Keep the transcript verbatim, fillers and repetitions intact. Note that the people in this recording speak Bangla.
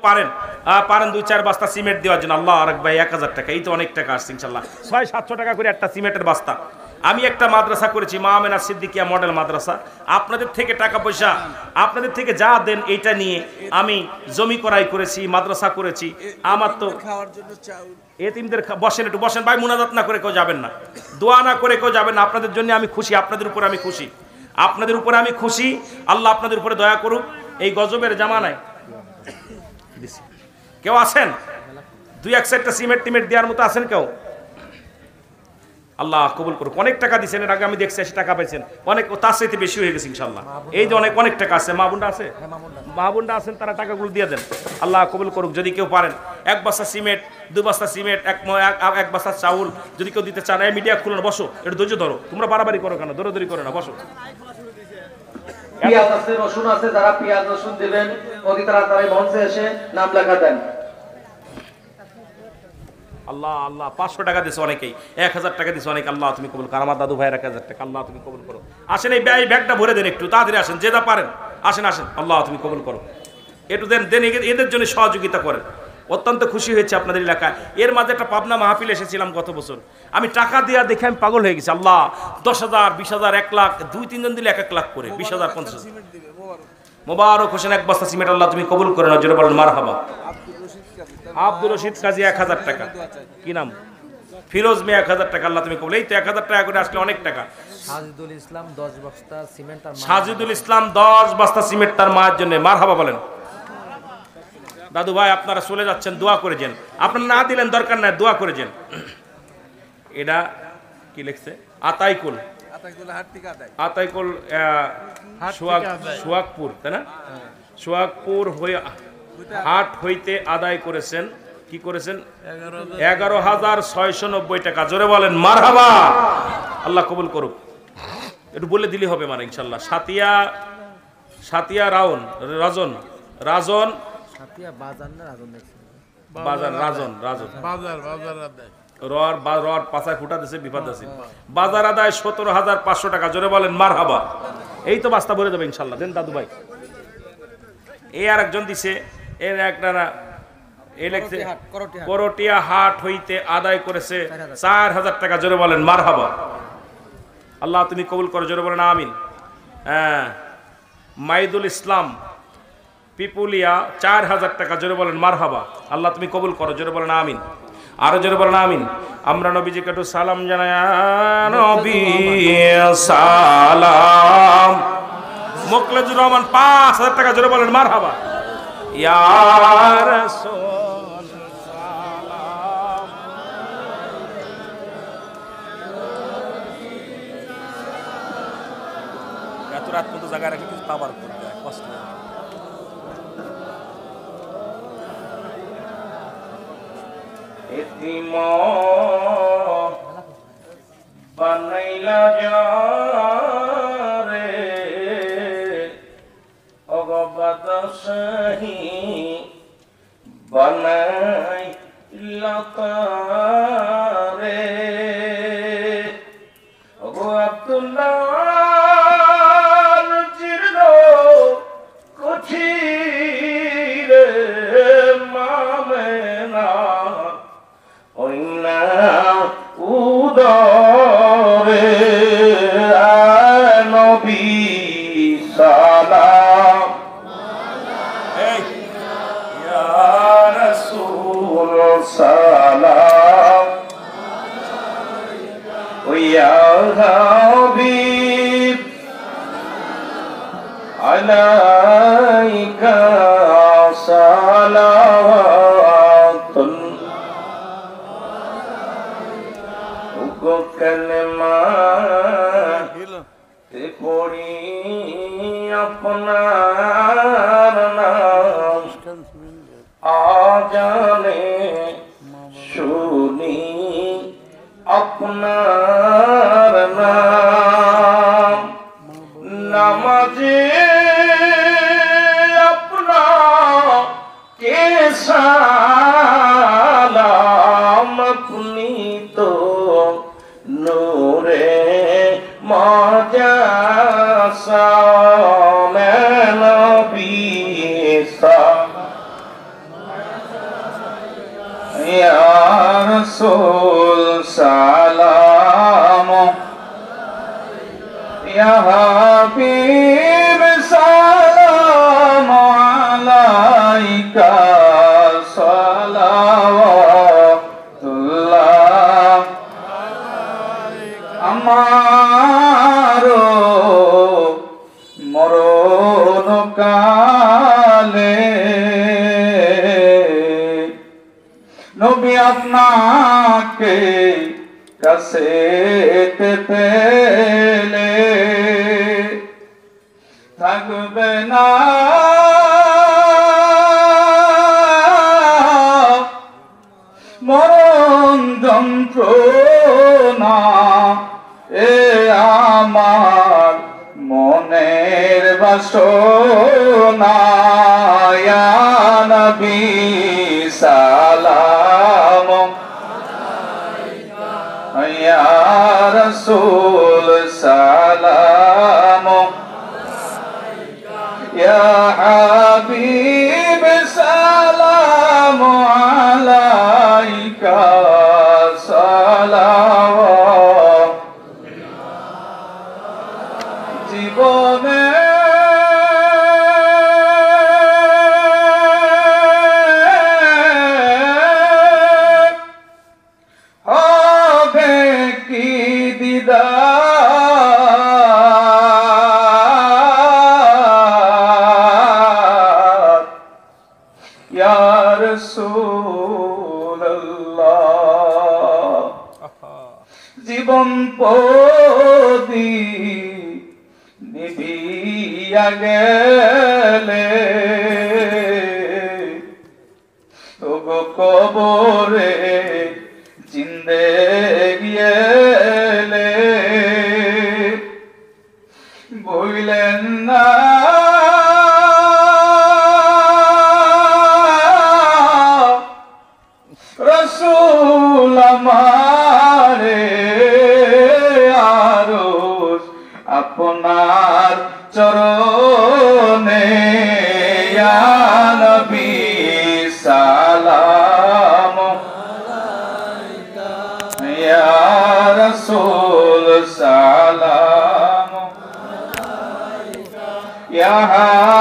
পারেন পারেন দুই চার বস্তা সিমেন্ট দেওয়ার জন্য, আল্লাহ আরেক ভাই এক হাজার টাকা, এই তো অনেক টাকা আসছে ইনশাল্লাহ। ছয় সাতশো টাকা করে একটা সিমেন্টের বস্তা। আমি একটা মাদ্রাসা করেছি, মা আমেনা সিদ্দিকিয়া মডেল মাদ্রাসা। আপনাদের থেকে টাকা পয়সা, আপনাদের থেকে যা দেন এইটা নিয়ে আমি জমি করাই করেছি, মাদ্রাসা করেছি। আমার তো এতিমদের বসেন, একটু বসেন ভাই, মুনাজাত না করে কেউ যাবেন না, দোয়া না করে কেউ যাবেন না। আপনাদের জন্য আমি খুশি, আপনাদের উপরে আমি খুশি, আপনাদের উপরে আমি খুশি। আল্লাহ আপনাদের উপরে দয়া করুক। এই গজবের জামানায় কেউ আছেন দুই এক সাইডটা সিমেন্ট টিমেন্ট দেওয়ার মতো আছেন কেউ? আল্লাহ কবুল করুক। অনেক টাকা দিচ্ছেন, এর আগে আমি দেখছি এসে টাকা পাইছেন অনেক, তার চাইতে বেশি হয়ে গেছে ইনশাল্লাহ। এই যে অনেক অনেক টাকা আছে, মা বোনরা আছে, মা বোনরা আছেন, তারা টাকাগুলো দিয়ে দেন। আল্লাহ কবুল করুক। যদি কেউ পারেন এক বস্তা সিমেন্ট, দুই বস্তা সিমেন্ট, এক এক বস্তা চাউল যদি কেউ দিতে চান, এই মিডিয়া খুলুন, বসো, একটু ধৈর্য ধরো, তোমরা বাড়াবাড়ি করো কেন, দৌড়াদৌড়ি করো না, বসো। পেঁয়াজ আছে, রসুন আছে, যারা পেঁয়াজ রসুন দিবেন অতি তাড়াতাড়ি মঞ্চে এসে নাম লেখা দেন। আল্লাহ আল্লাহ পাঁচশো টাকা দিছে অনেকেই, এক হাজার টাকা দিছে অনেকে, আল্লাহ তুমি কবুল করো। আমার দাদু ভাইয়ের এক হাজার টাকা, আল্লাহ তুমি কবুল করো। আসেন এই ব্যাগ ব্যাগটা ভরে দেন, একটু তাড়াতাড়ি আসেন, যে যা পারেন আসেন আসেন, আল্লাহ তুমি কবুল করো। একটু দেন দেন, এদের জন্য সহযোগিতা করেন। অত্যন্ত খুশি হয়েছে আপনাদের এলাকায়। এর মাঝে একটা পাবনা মাহফিল এসেছিলাম গত বছর, আমি টাকা দেওয়া দেখে আমি পাগল হয়ে গেছি। আল্লাহ দশ হাজার বিশ হাজার এক লাখ দুই তিনজন দিলে এক এক লাখ করে, বিশ হাজার পঞ্চাশ হাজার। মোবারক হোসেন এক বস্তা সিমেন্ট, আল্লাহ তুমি কবুল করে নাও, জোরে বলেন মারহাবা। আব্দুর রশিদ কাজী এক হাজার টাকা, কি নাম, ফিরোজ মিয়া এক হাজার টাকা, আল্লাহ তুমি কবুল। এই তো এক হাজার টাকা করে আসলে অনেক টাকা। সাজিদুল ইসলাম দশ বস্তা সিমেন্ট, সাজিদুল ইসলাম দশ বস্তা সিমেন্ট তার মায়ের জন্য, মারহাবা বলেন। দাদু ভাই আপনারা চলে যাচ্ছেন, দোয়া করে যান, আপনারা না দিলেন দরকার নাই, দোয়া করে যান। এটা কি লিখছে, আতাইকুল, আতাইকুল সোহাগপুর, তাই না? সোহাগপুর হয়ে হাট হইতে আদায় করেছেন, কি করেছেন, এগারো হাজার ছয়শো নব্বই টাকা, জোরে বলেন মারহাবা। আল্লাহ কবুল করুক। একটু বলে দিলে হবে মানে ইনশাল্লাহ। সাতিয়া সাতিয়া রাউন রাজন রাজন বাজার রাজন রাজন রর রর পাঁচায় ফুটা দিছে, বিপদ আছে। বাজার আদায় সতেরো হাজার পাঁচশো টাকা, জোরে বলেন মারহাবা। এই তো বাস্তা ভরে দেবে ইনশাল্লাহ, দেন দাদু ভাই। এই আর একজন দিছে, এর একটা এই লেখছে করটিয়া হাট হইতে আদায় করেছে চার হাজার টাকা, জোরে বলেন মারহাবা। আল্লাহ তুমি কবুল করো, জোরে বলেন আমিন। হ্যাঁ, মাইদুল ইসলাম পিপুলিয়া চার হাজার টাকা, জোরে বলেন মারহাবা। আল্লাহ তুমি কবুল করো, জোরে বলেন আমিন। আরো জোরে বলেন আমিন। আমরা নবীজিকে একটু সালাম জানাই, নবী সালাম। মোকলেজুর রহমান পাঁচ হাজার টাকা, জোরে বলেন মারহাবা। ইয়া রাসূল সালাম। এত রাত পর্যন্ত জায়গায় রাখি কিছু পাবার করতে হয়, কষ্ট হয়। এতিম বানাইলা যারে অগবাদশাহী বানাইলা তারে, ওগো আব্দুল্লাহ জীর্ণ কুঠিরে মামেনা ওইনা উদরে নবী সালাম। ইয়া রাসূল সালাম, ইয়া হাবিব আলাইকা সালাওয়াতুন কলমা তে পড়ি আপনার নাম, আজানে শুনি আপনার নাম, নামাজে আপনার কে সালাম, আপনি তো নূরে মাজাসা নবী সালাম। ইয়া রাসূল সালাম ইয়া হাবিব সালাম আলাইকা সালাওয়াতুল্লাহ আমারো মরণ কালে নবী আপনাকে কাছে পেলে থাকবে না মরণ যন্ত্রণা এ আমার মনের বাসনা ইয়া নবী সালাম ইয়া রাসূল সালাম ইয়া হাবিব সালাম আলাইকা সালাওয়াত জীবনে হবে কি দিদার ইয়া রাসূলুল্লাহ জীবন পদি নিভিয়া গেলে তবু কবরে জিন্দে গেলে বইলেন না রাসূল আমারে আরশ আপনার চরণে ইয়া নবী সালাম আলাইকা ইয়া রাসূল সালাম আলাইকা ইয়া